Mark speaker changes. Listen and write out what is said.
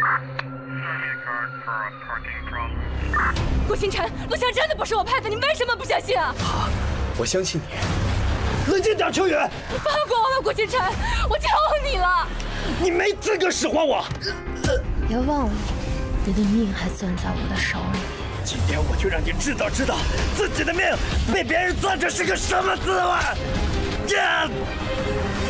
Speaker 1: 顾星辰，录像真的不是我拍的，你为什么不相信啊？
Speaker 2: 好，我相信你。冷静点，秋雨。
Speaker 1: 你放过我吧，顾星辰，我求你了。
Speaker 2: 你没资格使唤我。
Speaker 1: 别忘了，你的命还攥在我的手里。
Speaker 2: 今天我就让你知道自己的命被别人攥着是个什么滋味。